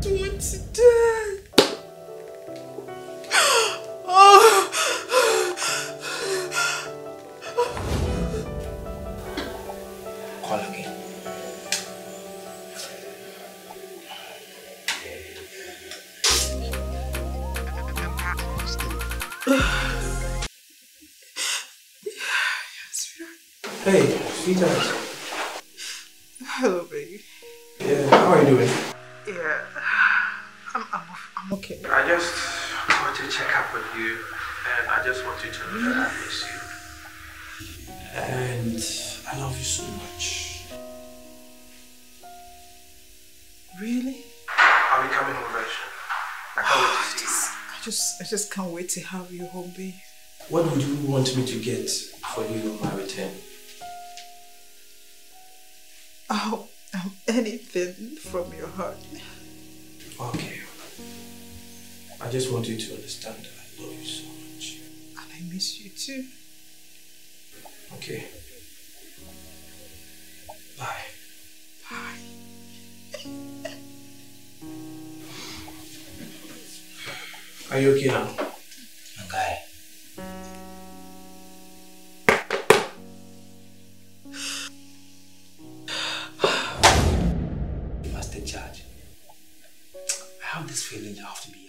don't want to die. Oh. Call again. Hey, sweetheart. Hello, baby. Yeah, how are you doing? Yeah, I'm okay. I just want to check up with you, and I just want you to know that I miss you. And I love you so much. Really? I'll be coming home very soon. I can't wait to see you. I just can't wait to have you home, babe. What would you want me to get for you on my return? Oh, anything from your heart. Okay. I just want you to understand that I love you so much. And I miss you too. Okay. Bye. Bye. Are you okay now? Okay. You must take charge. I have this feeling you have to be